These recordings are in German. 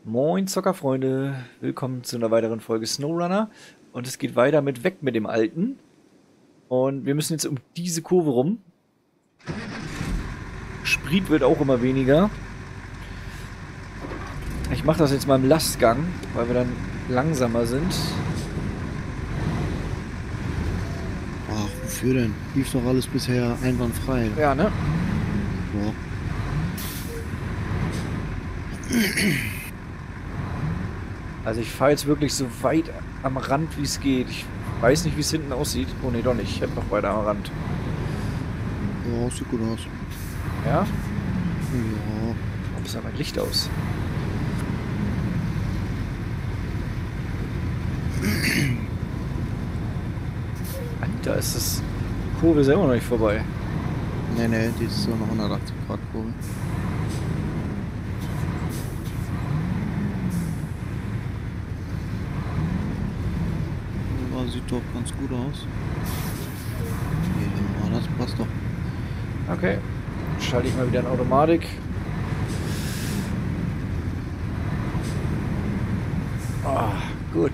Moin Zockerfreunde, willkommen zu einer weiteren Folge SnowRunner und es geht weiter mit weg mit dem Alten und wir müssen jetzt um diese Kurve rum. Sprit wird auch immer weniger. Ich mache das jetzt mal im Lastgang, weil wir dann langsamer sind. Ach, wofür denn? Lief doch alles bisher einwandfrei. Ja, ne? Ja. Also ich fahre jetzt wirklich so weit am Rand wie es geht. Ich weiß nicht, wie es hinten aussieht. Oh ne, doch nicht. Ich hätte noch weiter am Rand. Ja, sieht gut aus. Ja? Ja. Warum ist da mein Licht aus? Alter, ist das Kurve ist ja immer noch nicht vorbei. Nee, die ist so eine 180 Grad Kurve. Ja, sieht doch ganz gut aus. Ja, das passt doch. Okay. Schalte ich mal wieder in Automatik. Ah, gut.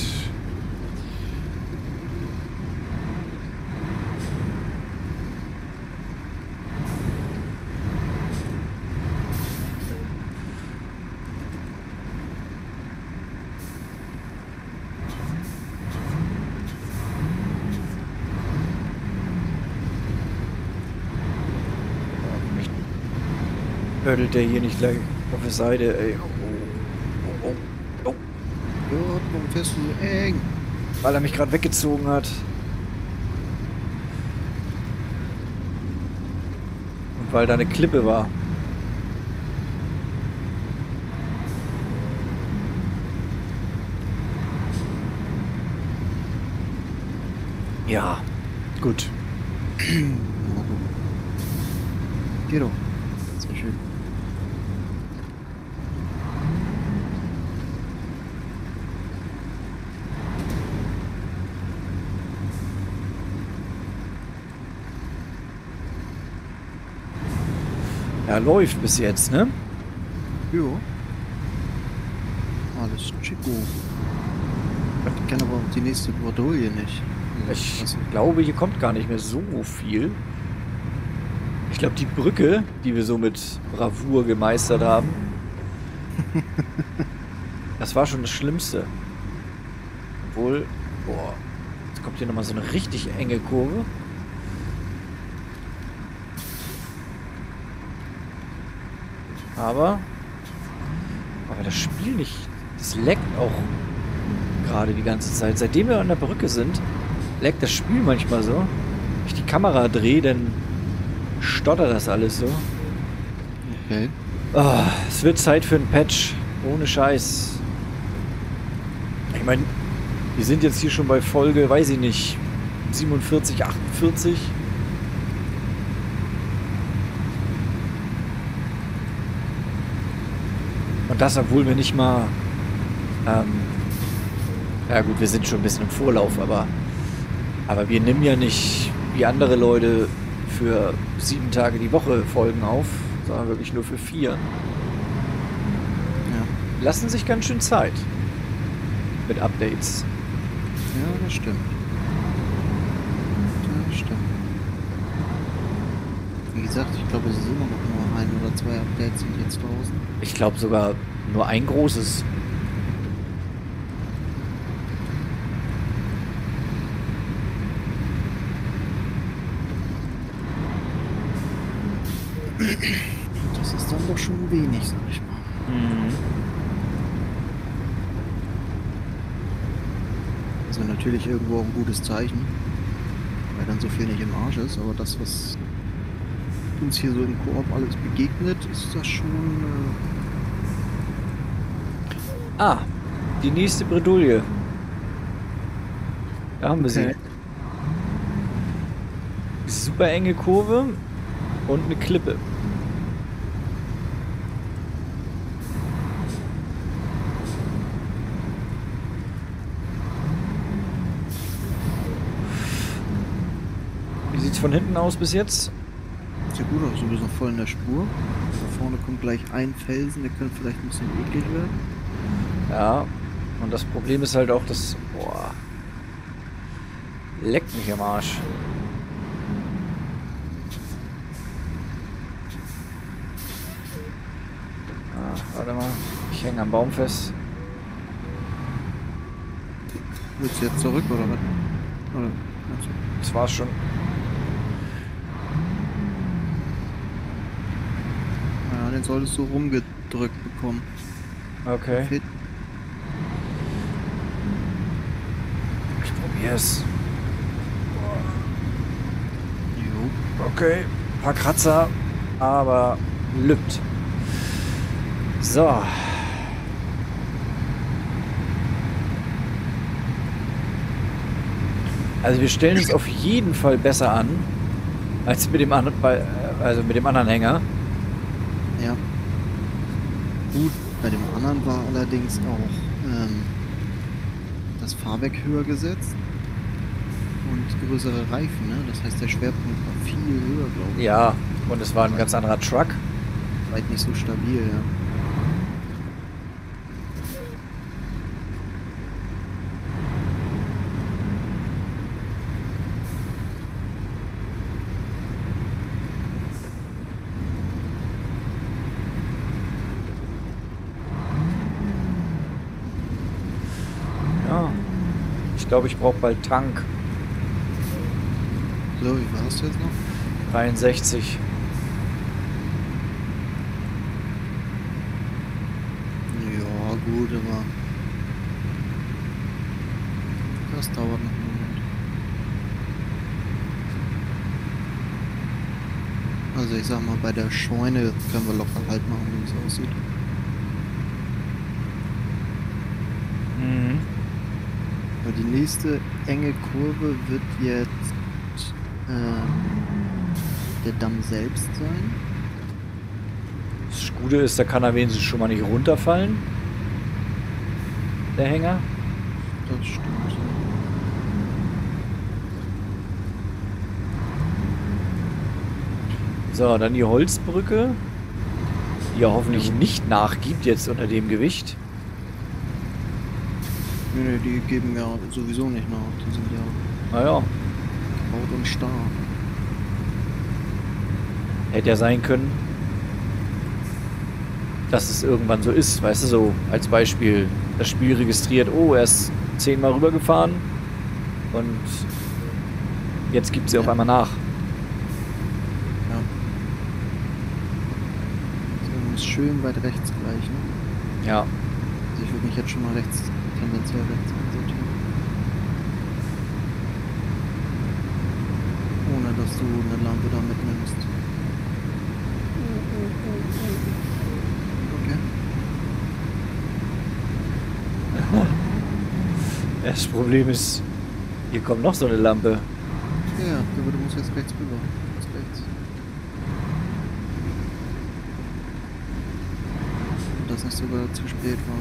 Hörtelt der hier nicht gleich auf der Seite, ey. Oh. Ja, warum fährst du so eng? Weil er mich gerade weggezogen hat. Und weil da eine Klippe war. Ja, gut. Geh doch. Sehr schön. Ja, läuft bis jetzt, ne? Jo. Alles Chico. Ich kenne aber die nächste Bredouille nicht. Ich glaube, hier kommt gar nicht mehr so viel. Ich glaube, die Brücke, die wir so mit Bravour gemeistert haben, das war schon das Schlimmste. Obwohl, boah, jetzt kommt hier nochmal so eine richtig enge Kurve. Aber das Spiel nicht, das leckt auch gerade die ganze Zeit. Seitdem wir an der Brücke sind, leckt das Spiel manchmal so. Wenn ich die Kamera drehe, dann stottert das alles so. Okay. Oh, es wird Zeit für einen Patch. Ohne Scheiß. Ich meine, wir sind jetzt hier schon bei Folge, weiß ich nicht, 47, 48. Und das, obwohl wir nicht mal... ja gut, wir sind schon ein bisschen im Vorlauf, aber wir nehmen ja nicht wie andere Leute für 7 Tage die Woche Folgen auf, sondern wirklich nur für 4. Ja. Lassen sich ganz schön Zeit mit Updates. Ja, das stimmt. Das stimmt. Wie gesagt, ich glaube, es ist immer noch nur 1 oder 2 Updates sind jetzt draußen. Ich glaube sogar nur ein großes. Das ist dann doch schon wenig, sag ich mal. Also natürlich irgendwo auch ein gutes Zeichen, weil dann so viel nicht im Arsch ist, aber das, was uns hier so im Koop alles begegnet, ist das schon... Ah, die nächste Bredouille. Da haben wir sie. Super enge Kurve und eine Klippe. Wie sieht's von hinten aus bis jetzt? Sieht gut aus, du bist noch voll in der Spur. Da vorne kommt gleich ein Felsen, der könnte vielleicht ein bisschen eklig werden. Ja. Und das Problem ist halt auch, dass... Boah. Leckt mich am Arsch. Ah, warte mal. Ich hänge am Baum fest. Willst du jetzt zurück oder was? Oder? Also. Das war's schon. Ja, den solltest du rumgedrückt bekommen. Okay. Fit. Ich probier's. Jo. Okay. Ein paar Kratzer, aber lübt. So. Also wir stellen uns auf jeden Fall besser an als mit dem anderen, also mit dem anderen Hänger. Ja. Gut, bei dem anderen war allerdings auch das Fahrwerk höher gesetzt und größere Reifen, ne? Das heißt, der Schwerpunkt war viel höher, glaube ich. Ja, und es war ein ganz anderer Truck. Weit nicht so stabil, ja. Ja. Ich glaube, ich brauche bald Tank. So, wie viel hast du jetzt noch? 63. Ja, gut, aber das dauert noch einen Moment. Also ich sag mal, bei der Scheune können wir locker halt machen, wie es aussieht. Mhm. Weil die nächste enge Kurve wird jetzt der Damm selbst sein. Das Gute ist, da kann er wenigstens schon mal nicht runterfallen. Der Hänger. Das stimmt. So, dann die Holzbrücke, die ja hoffentlich nicht nachgibt jetzt unter dem Gewicht. Nee, die geben ja sowieso nicht nach. Die sind ja Naja, laut und stark. hätte ja sein können, dass es irgendwann so ist. Weißt du, so als Beispiel das Spiel registriert, oh, er ist 10-mal rübergefahren und jetzt gibt sie auf einmal nach. Ja. So, muss schön weit rechts gleich, ne? Ja, Also ich würde mich jetzt schon mal rechts, tendenziell rechts einsortieren. Ohne dass du eine Lampe da mitnimmst. Okay. das Problem ist, hier kommt noch so eine Lampe. Ja, aber du musst jetzt rechts rüber. Jetzt rechts. Und das nicht sogar zu spät war.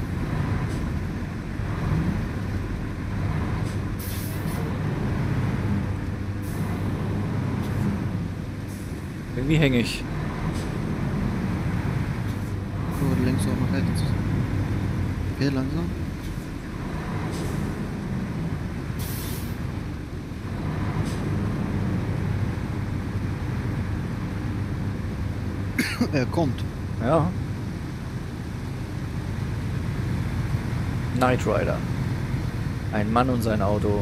Irgendwie hänge ich. Aber du lenkst auch nach rechts. Okay, langsam. Er kommt. Ja. Knight Rider. Ein Mann und sein Auto.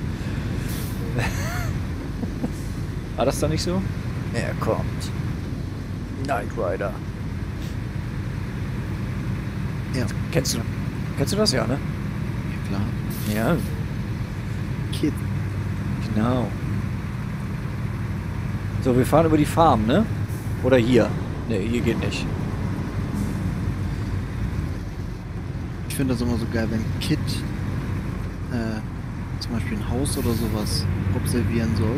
War das da nicht so? Er kommt. Knight Rider. Ja, Kennst du das ja, ne? ja klar. Ja, Kid. genau. So, wir fahren über die Farm, ne? Oder hier? Ne, hier geht nicht. Ich finde das immer so geil, wenn Kid zum Beispiel ein Haus oder sowas observieren soll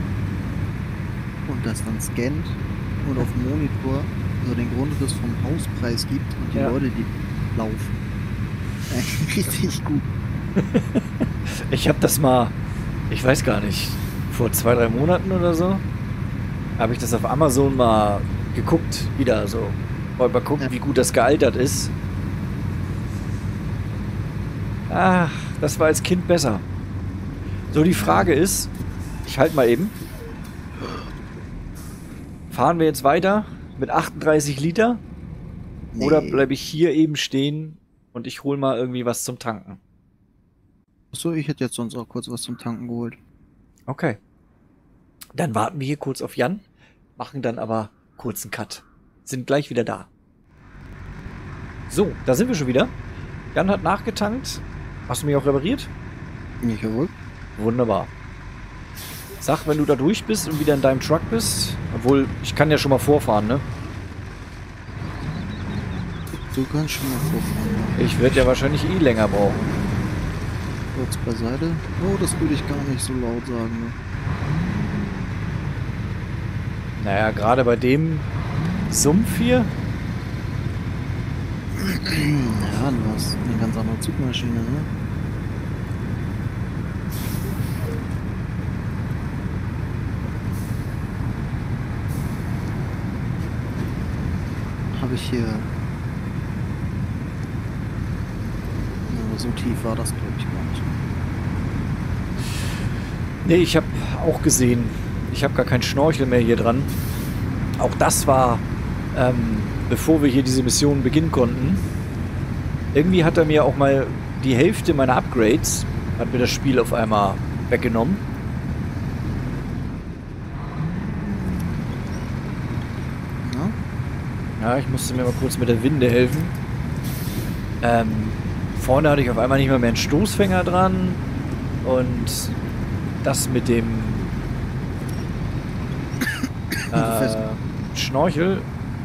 und das dann scannt und auf dem Monitor so den Grundriss vom Hauspreis gibt und die Ja. Leute, die laufen. Richtig gut. Ich habe das mal, ich weiß gar nicht, vor 2-3 Monaten oder so, habe ich das auf Amazon mal geguckt, wieder so. Wollte mal gucken, Ja. wie gut das gealtert ist. Ach, das war als Kind besser. So, die Frage ist, ich halte mal eben. Fahren wir jetzt weiter mit 38 Liter? Nee. Oder bleibe ich hier eben stehen und ich hole mal irgendwie was zum Tanken? Achso, ich hätte jetzt sonst auch kurz was zum Tanken geholt. Okay. Dann warten wir hier kurz auf Jan, machen dann aber kurzen Cut. Sind gleich wieder da. So, da sind wir schon wieder. Jan hat nachgetankt. Hast du mich auch repariert? Jawohl. Wunderbar. Sag, wenn du da durch bist und wieder in deinem Truck bist. Obwohl, ich kann ja schon mal vorfahren, ne? Du kannst schon mal vorfahren. Ich werde ja wahrscheinlich eh länger brauchen. Kurz beiseite. Oh, das würde ich gar nicht so laut sagen. Ne? Naja, gerade bei dem Sumpf hier. Ja, du hast eine ganz andere Zugmaschine, ne? Habe ich hier... Aber so tief war das, glaube ich, gar nicht. Nee, ich habe auch gesehen, ich habe gar keinen Schnorchel mehr hier dran. Auch das war, bevor wir hier diese Mission beginnen konnten. Irgendwie hat er mir auch mal die Hälfte meiner Upgrades, hat mir das Spiel auf einmal weggenommen. Ja, ich musste mir mal kurz mit der Winde helfen. Vorne hatte ich auf einmal nicht mehr einen Stoßfänger dran. Und das mit dem Schnorchel.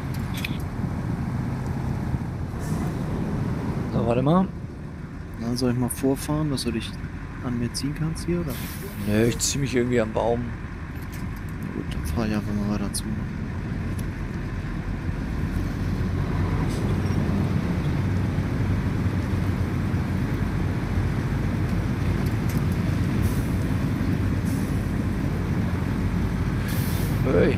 So, warte mal. Na, soll ich mal vorfahren, dass du dich an mir ziehen kannst hier, oder? Nö, ich ziehe mich irgendwie am Baum. Na gut, dann fahr ich einfach mal weiter zu. Hey.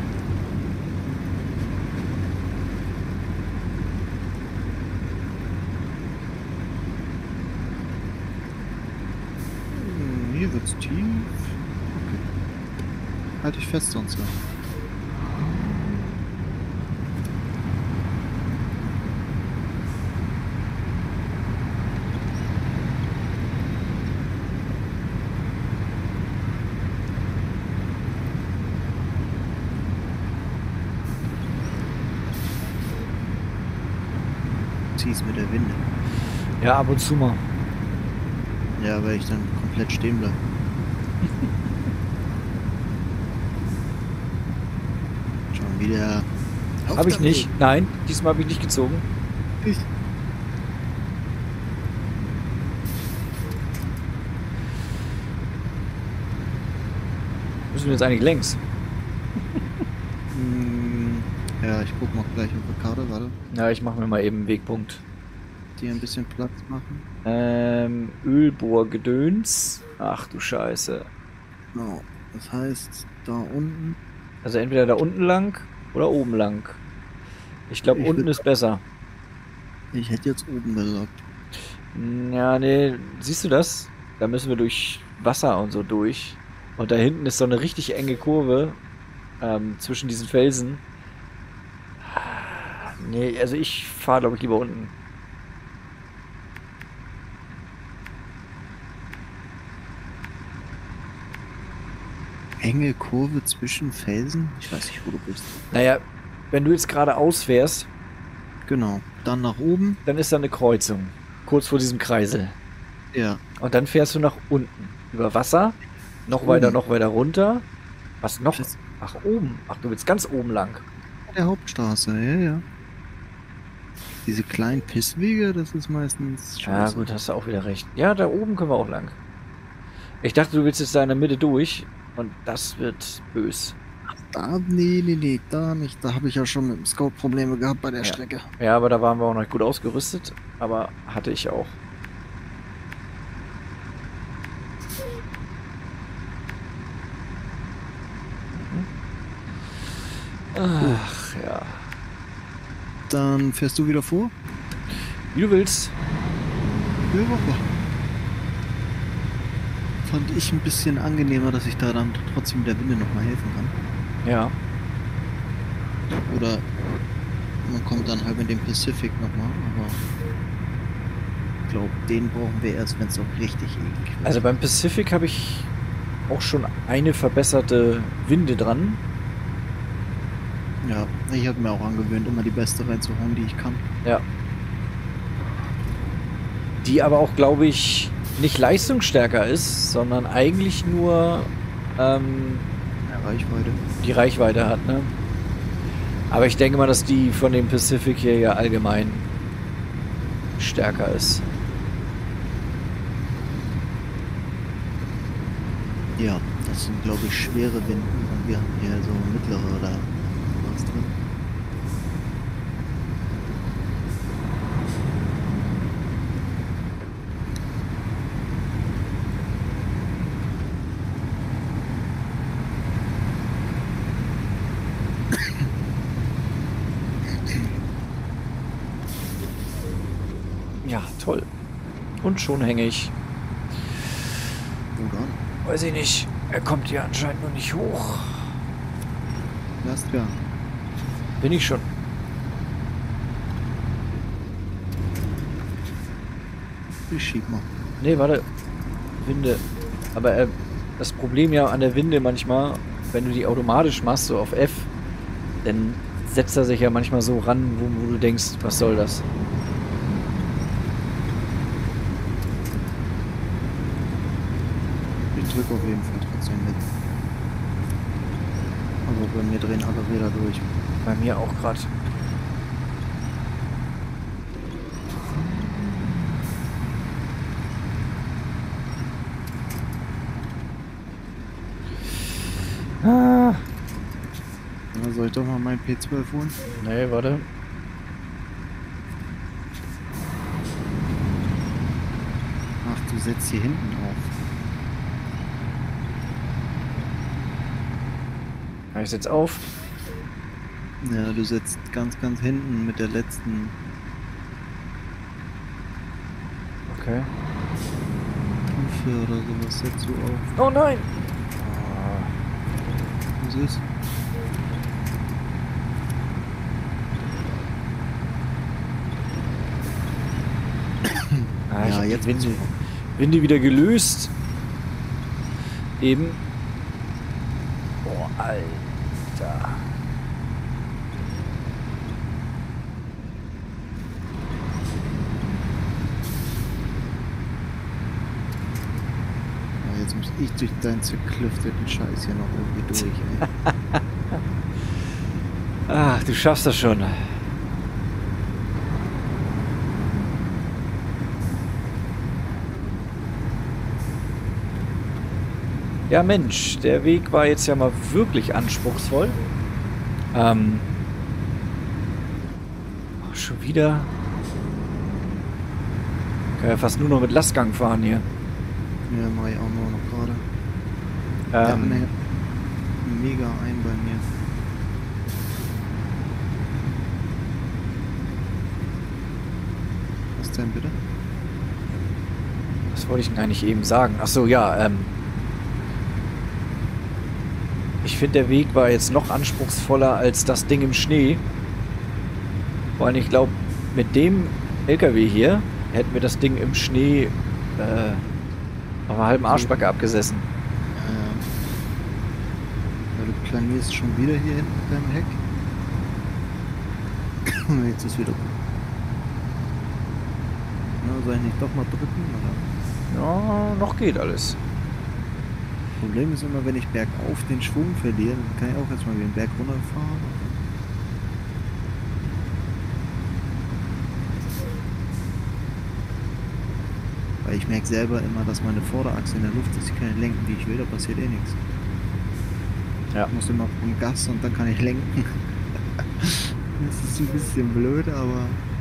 Hier wird's tief. Okay. Halt dich fest sonst. Ja. Zieh's mit der Winde. Ja, ab und zu mal. Ja, weil ich dann komplett stehen bleibe. Schon wieder. Habe ich nicht. Nein, diesmal habe ich nicht gezogen. Ich. Müssen wir jetzt eigentlich längs? Ja, ich guck mal gleich auf der Karte, warte. Ja, ich mache mir mal eben einen Wegpunkt. Dir ein bisschen Platz machen. Ölbohrgedöns. Ach du Scheiße. Genau. Das heißt, da unten. Also entweder da unten lang oder oben lang. Ich glaube, unten ist besser. Ich hätte jetzt oben gesagt. Ja, nee, siehst du das? Da müssen wir durch Wasser und so durch. Und da hinten ist so eine richtig enge Kurve zwischen diesen Felsen. Nee, also ich fahre, glaube ich, lieber unten. Enge Kurve zwischen Felsen? Ich weiß nicht, wo du bist. Naja, wenn du jetzt geradeaus fährst, Genau. Dann nach oben. dann ist da eine Kreuzung. Kurz vor diesem Kreisel. Ja. Und dann fährst du nach unten. Über Wasser. Noch weiter runter. Was noch? Ach, oben. Ach, du willst ganz oben lang. Der Hauptstraße, ja, ja. Diese kleinen Pisswege, das ist meistens Ja, scheiße. gut, hast du auch wieder recht. Ja, da oben können wir auch lang. Ich dachte, du willst jetzt da in der Mitte durch. Und das wird bös. Da, nee, da nicht. Da habe ich ja schon mit dem Scout Probleme gehabt bei der Strecke. Ja, aber da waren wir auch noch nicht gut ausgerüstet. Aber hatte ich auch. Ach, ja. Dann fährst du wieder vor? Wie du willst. Ja, mach mal. Fand ich ein bisschen angenehmer, dass ich da dann trotzdem der Winde nochmal helfen kann. Ja. Oder man kommt dann halt mit dem Pacific nochmal, aber ich glaube, den brauchen wir erst, wenn es auch richtig eklig wird. Also beim Pacific habe ich auch schon eine verbesserte Winde dran. Ja, ich habe mir auch angewöhnt, immer die beste reinzuhauen, die ich kann. Ja. Die aber auch, glaube ich, nicht leistungsstärker ist, sondern eigentlich nur Ja, Reichweite. die Reichweite hat, ne? Aber ich denke mal, dass die von dem Pacific hier ja allgemein stärker ist. Ja, das sind, glaube ich, schwere Winden und wir haben hier so mittlere oder was drin. Ja, toll. Und schon hänge ich. Wo dann? Weiß ich nicht. Er kommt hier anscheinend noch nicht hoch. Lastgar. Bin ich schon. Ich schieb mal. Nee, warte. Winde. Aber das Problem ja an der Winde manchmal, wenn du die automatisch machst, so auf F, dann setzt er sich ja manchmal so ran, wo du denkst, was soll das? Ich drücke auf jeden Fall trotzdem mit. Aber bei mir drehen alle Räder durch. Bei mir auch gerade. Ah. Na, soll ich doch mal meinen P12 holen? Nee, warte. Ach, du setzt hier hinten auf. Kann ich jetzt auf? Ja, du setzt ganz, ganz hinten mit der letzten. Okay. Stufe oder sowas setzt du auf. Oh nein! Was ist? Ah, ich Ja, hab die jetzt Winde wieder gelöst. Eben. Boah, Alter. Ja, jetzt muss ich durch deinen zerklüfteten Scheiß hier noch irgendwie durch, ey. Ach, du schaffst das schon. Ja, Mensch, der Weg war jetzt ja mal wirklich anspruchsvoll. Schon wieder. Kann ja fast nur noch mit Lastgang fahren hier. Ja, mach ich auch nur noch gerade. Der Anhänger mega ein bei mir. Was denn bitte? Was wollte ich denn eigentlich eben sagen? Ach so, ja, ich finde, der Weg war jetzt noch anspruchsvoller als das Ding im Schnee. Vor allem, ich glaube, mit dem LKW hier hätten wir das Ding im Schnee auf einer halben Arschbacke abgesessen. Ja, du planierst schon wieder hier hinten mit deinem Heck. Jetzt ist wieder gut. Na, soll ich nicht doch mal drücken, oder? Ja, noch geht alles. Problem ist immer, wenn ich bergauf den Schwung verliere, dann kann ich auch erstmal wieder den Berg runterfahren. Weil ich merke selber immer, dass meine Vorderachse in der Luft ist. Ich kann nicht lenken, wie ich will, da passiert eh nichts. Ja. Ich muss immer vom Gas und dann kann ich lenken. Das ist ein bisschen blöd, aber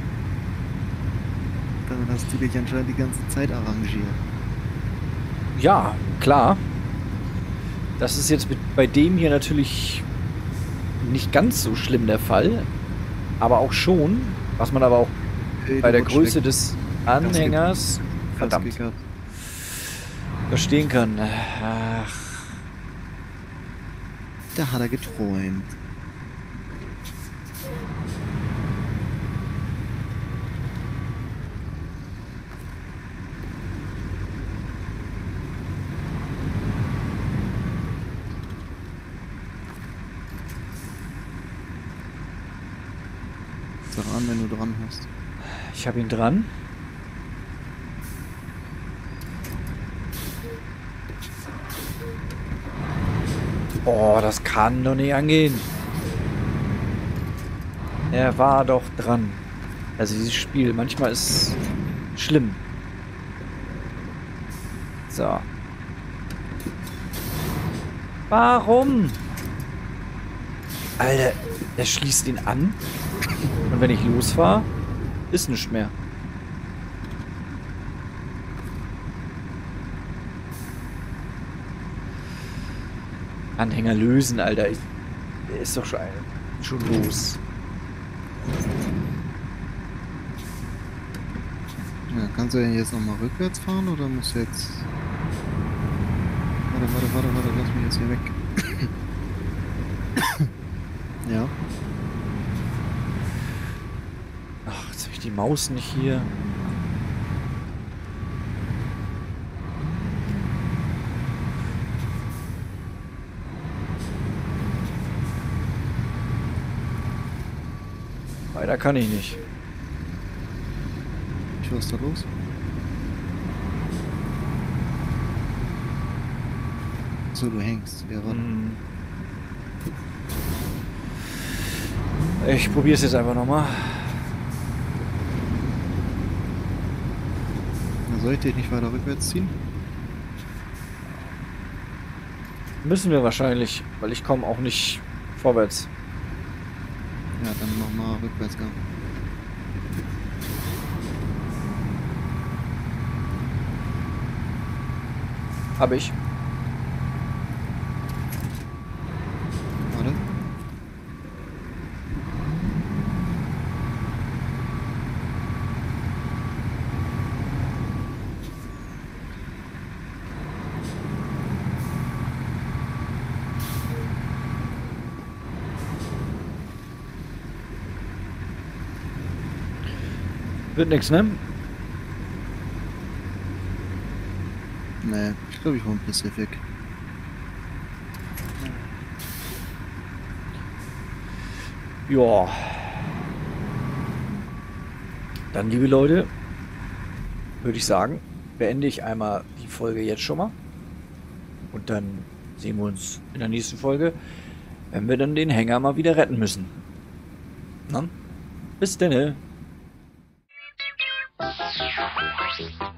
damit hast du dich anscheinend die ganze Zeit arrangiert. Ja, klar. Das ist jetzt bei dem hier natürlich nicht ganz so schlimm der Fall. Aber auch schon, was man aber auch Hey, bei der du Größe weg. des Anhängers... Verdammt. verstehen kann. Ach, Da hat er geträumt. Sag an, wenn du dran hast. ich habe ihn dran. Oh, das kann doch nicht angehen. Er war doch dran. Also dieses Spiel, manchmal ist schlimm. So. Warum? Alter, er schließt ihn an. Und wenn ich losfahre, ist nichts mehr. Anhänger lösen, Alter. Der ist doch schon los. Ja, kannst du denn jetzt nochmal rückwärts fahren oder musst du jetzt... Warte, lass mich jetzt hier weg. Ja. Ach, jetzt habe ich die Maus nicht hier. Weiter kann ich nicht. Was ist da los? So, du hängst. Ja, warte. Ich probiere es jetzt einfach nochmal. Soll ich dich nicht weiter rückwärts ziehen? Müssen wir wahrscheinlich, weil ich komme auch nicht vorwärts. Ja, dann nochmal Rückwärtsgang. Habe ich. Warte. Wird nichts, ne? Nee, ich glaube, ich war im Pacific. Ja. Dann, liebe Leute, würde ich sagen, beende ich einmal die Folge jetzt schon mal. Und dann sehen wir uns in der nächsten Folge, wenn wir dann den Hänger mal wieder retten müssen. Na? Bis denne.